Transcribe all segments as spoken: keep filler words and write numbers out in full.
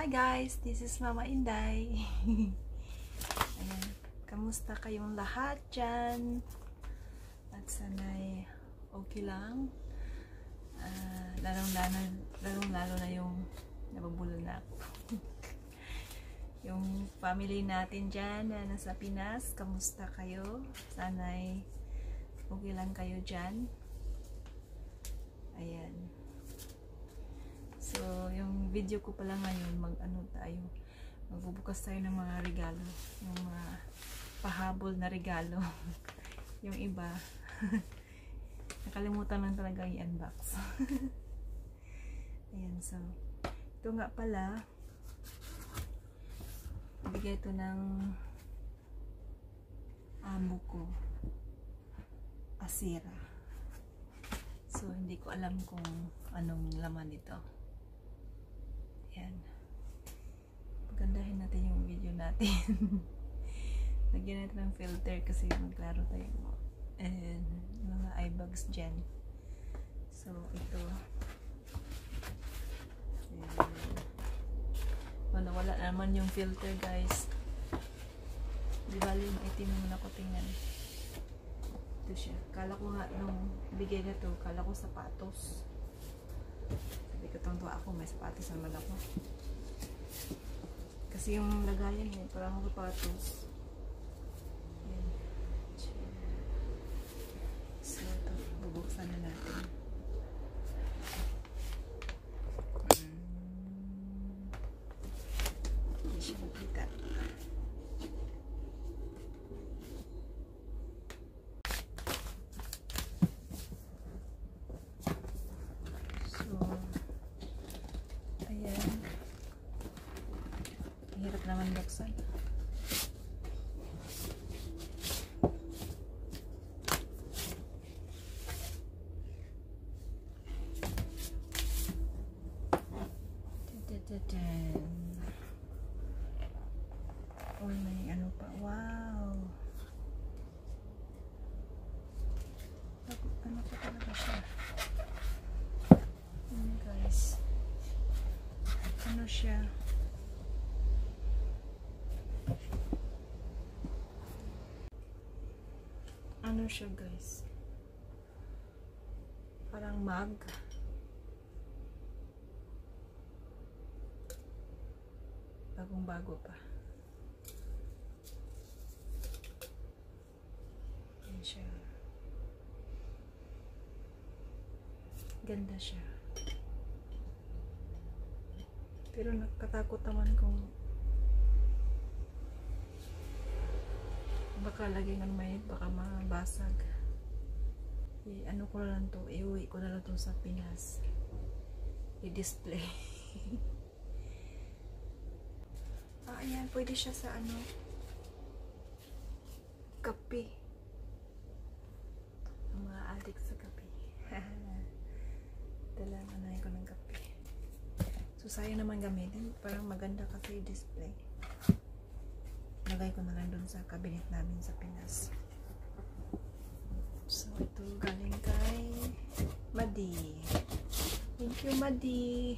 Hi guys, this is Mama Inday. Ayan, kamusta kayong lahat dyan? At sana'y okay lang. Uh, lalong-lalo lalong-lalo na yung nababulol na ako. Yung family natin dyan na nasa Pinas, kamusta kayo? Sana'y okay lang kayo dyan. Ayan. So, yung video ko pala ngayon, mag-ano tayo, magbubukas tayo ng mga regalo, yung mga pahabol na regalo. Yung iba, nakalimutan lang talaga i-unbox. Ayan, so, ito nga pala, bigay ito ng amo ko, Asira. So, hindi ko alam kung anong laman ito. Ayan. Pagandahin natin yung video natin. Lagyan natin ng filter kasi maglaro tayo. And mga eye bags dyan. So, ito. Ayan. Oh, nawala naman yung filter, guys. Di bali, maitim naman ako tingnan. Ito siya. Kala ko nga nung bigay na to, kala ko sapatos. Sabi ko, tungtuwa ako, may sapatos naman ako. Kasi yung lagayan eh, parang sapatos. Ayan. So, ito, bubuksan na natin. Hmm. Hindi siya makita. Hirap naman buksan. Oh, may ano pa. Wow. Ano pa talaga siya? Ano guys? Ano siya? Ano siya guys? Parang mug. Bagong bago pa. Yan siya. Ganda siya. Pero nakatakot naman kung baka lagi nga may baka mabasag. I ano ko na lang to, iuwi ko na lang to sa Pinas. I-display. Ah, ayan, pwede siya sa ano, kape. Ang mga addict sa kape. Dalang anay ko ng kape. So, sayang naman gamitin. Parang maganda kasi i-display. Lagay ko na lang dun sa cabinet namin sa Pinas. So, ito galing kay Madi. Thank you, Madi.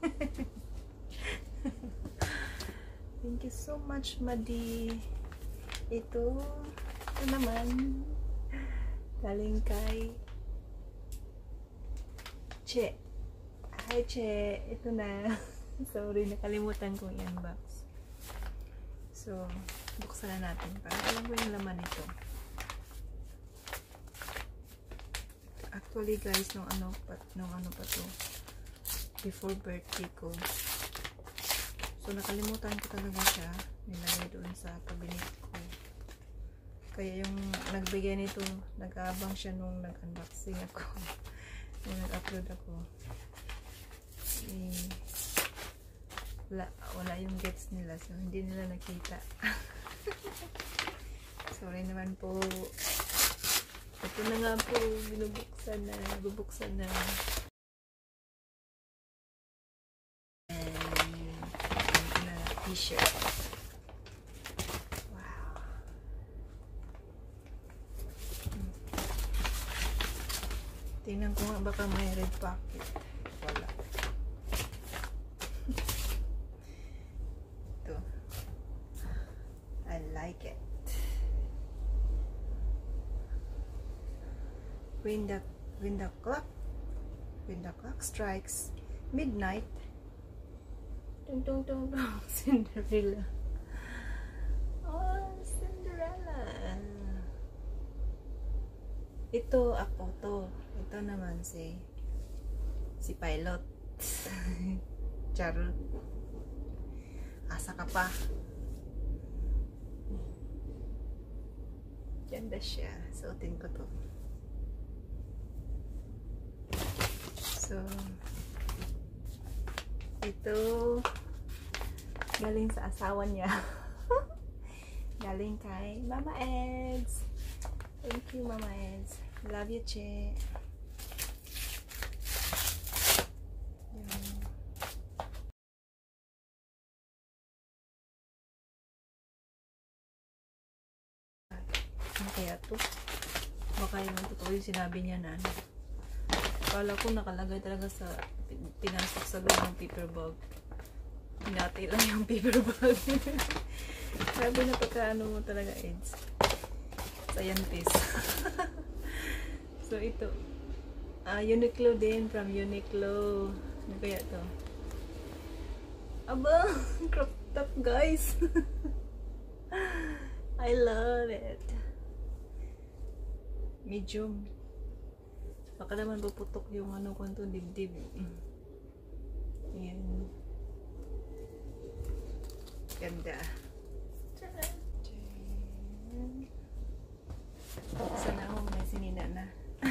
Thank you so much, Madi. Ito, ito naman galing kay Che. Hi, Che. Ito na. Sorry, nakalimutan kong i-unbox. So, buksan na natin para alam ko yung laman nito. Actually guys, nung ano pa, nung ano pa to, before birthday ko. So, nakalimutan ko talaga siya. Nilagay doon sa cabinet ko. Kaya yung nagbigay nito, nag-aabang siya nung nag-unboxing ako. Nung nag-upload ako. Eh, Wala, wala yung gets nila, so hindi nila nakita. Sorry naman po. Ito na nga po, binubuksan na, bubuksan na. And, ito na, t-shirt. Wow. Tingnan ko nga, baka may red pocket. Wala. when the when the clock when the clock strikes midnight, dun dun dun dun, Cinderella. Oh, Cinderella. Ito ako to. Ito naman si si Pilot. Charot. Asa ka pa. Ganda siya. Suotin ko to. So, ito galing sa asawa niya. Galing kay Mama Eds. Thank you, Mama Eds. Love you, Che. Ano kaya to? Baka yung totoo yung sinabi niya na ano. Kala ko nakalagay talaga sa pinasok sa loob ng paper bag. Pinati lang yung paper bag. Sabi na pagka ano mo talaga, Eds. Scientist. So ito. Ah, Uniqlo din, from Uniqlo. Ano kaya to? Aba! Crop top, guys! I love it. Medium. Baka naman puputok yung ano ko ito, dibdib. Ayan. Ganda. Sana ako may sinina na.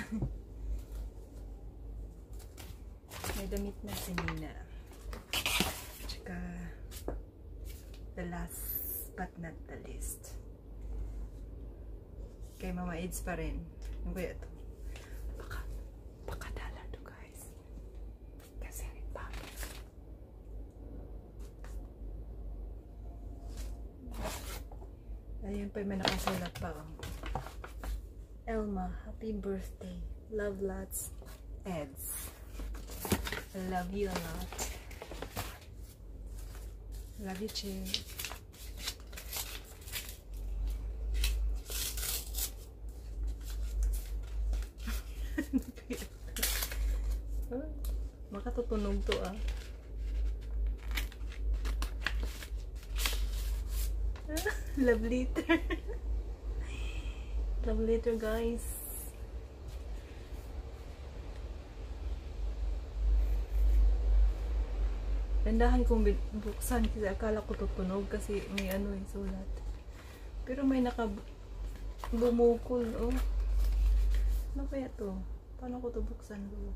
May damit na sinina. Tsaka the last but not the least. Kay Mama Eds pa rin. Ano kaya ito? Baka, baka dala to, guys. Kasi bakit? Ayun pa, may nakasulat pa. Oh. Elma, happy birthday. Love lots, Eds. I love you a lot. Love you, Che. Makatutunog to ah. Love letter. Love letter, guys. Tandahan kong buksan kasi akala ko tutunog kasi may ano yung sulat. Pero may naka bumukol, oh. Ano kaya to? Paano ko to buksan loob?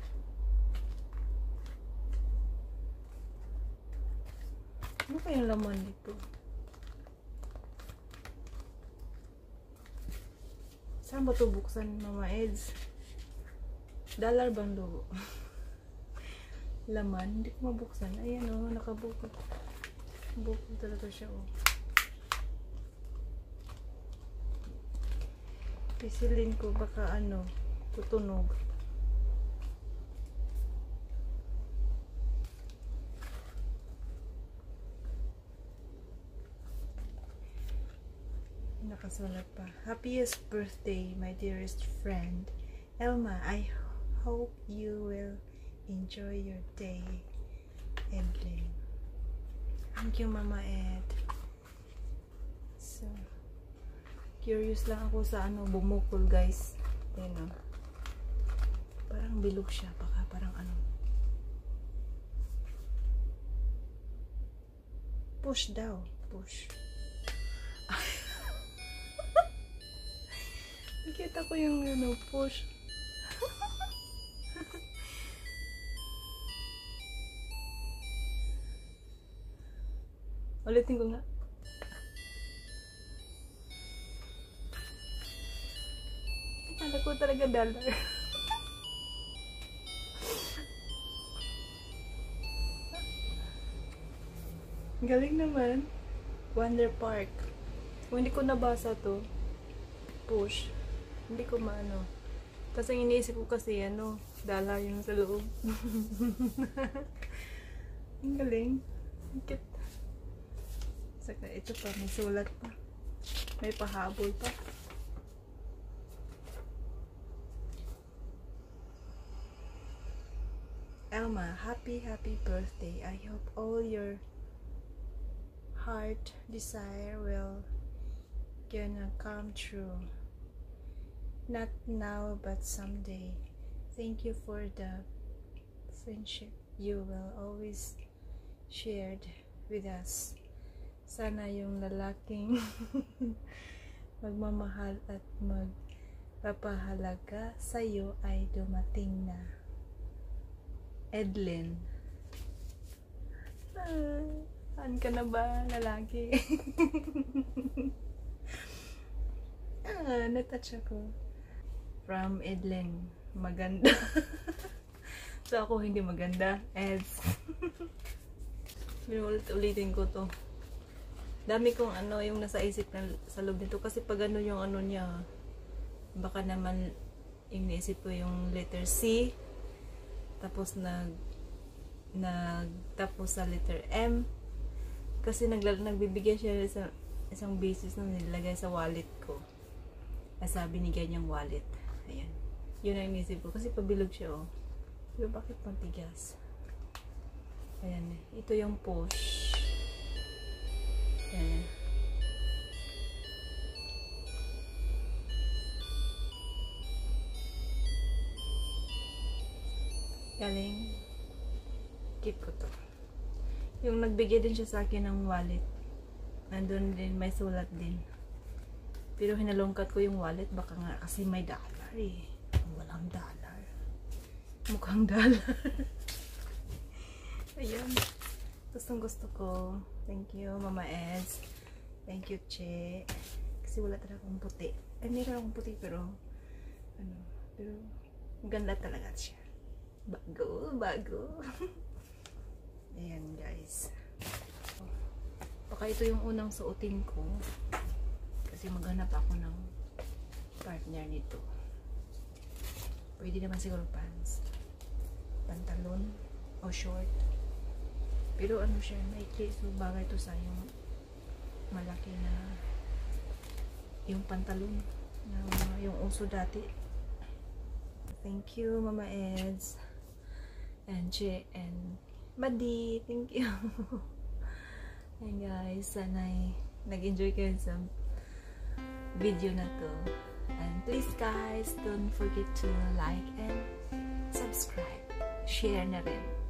Ano kaya yung laman dito? Saan ba to buksan, Mama Eds? Dollar bang logo? Laman, hindi ko mabuksan. Ayan o, oh, nakabukod. Bukod talaga siya o. Oh. Pisilin ko baka ano, tutunog. Nakasulat pa. Happiest birthday, my dearest friend. Elma, I hope you will enjoy your day. Evelyn. Thank you, Mama Ed. So, curious lang ako sa ano, bumukol, guys. Ayan o. Parang bilog siya. Baka parang ano. Push daw. Push. Nakita ko yung ano, push. Ulitin ko nga. Akala ko talaga dollar. Galing naman. Wonder Park. Kung hindi ko nabasa to, push. Hindi ko maano. Kasi iniisip ko kasi ano, dollar yung sa loob. Ang galing. Ang cute. Saka ito pa, may sulat pa. May pahabol pa. Elma, happy, happy birthday. I hope all your heart desire will gonna come true. Not now, but someday. Thank you for the friendship you will always shared with us. Sana yung lalaking magmamahal at magpapahalaga sa'yo ay dumating na. Edlin. Ah, saan ka na ba, lalaki? Ah, natouch ako. From Edlin. Maganda. So ako hindi maganda. Eds. Ulit-ulitin ko to. Dami kong ano yung nasa isip na sa loob nito. Kasi pag ano yung ano niya, baka naman yung naisip ko yung letter C. Tapos nag nagtapos sa letter M. Kasi naglag nagbibigay siya sa isang basis na nilagay sa wallet ko. Ay sabi ni ganyang wallet. Ayan. Yun ang inisip ko. Kasi pabilog siya, oh. Pero bakit pantigas? Ayan. Ito yung push. Ayan. Galing. Keep ko to. Yung nagbigay din siya sa akin ng wallet. Nandun din, may sulat din. Pero hinalungkat ko yung wallet. Baka nga kasi may dollar eh. Walang dollar. Mukhang dollar. Ayan. Gustong gusto ko. Thank you, Mama Eds. Thank you, Che. Kasi wala talaga akong puti. Ay, meron akong puti pero ano, pero ganda talaga siya. Bago, bago. Ayan, guys. Baka ito yung unang suotin ko. Kasi maghanap ako ng partner nito. Pwede naman siguro pants. Pantalon o short. Pero ano siya, maikli. So bagay to sa yung malaki na yung pantalon na yung uso dati. Thank you, Mama Eds. And Che and Buddy. Thank you. And guys, sana'y nag-enjoy kayo sa video na to. And please guys, don't forget to like and subscribe. Share na rin.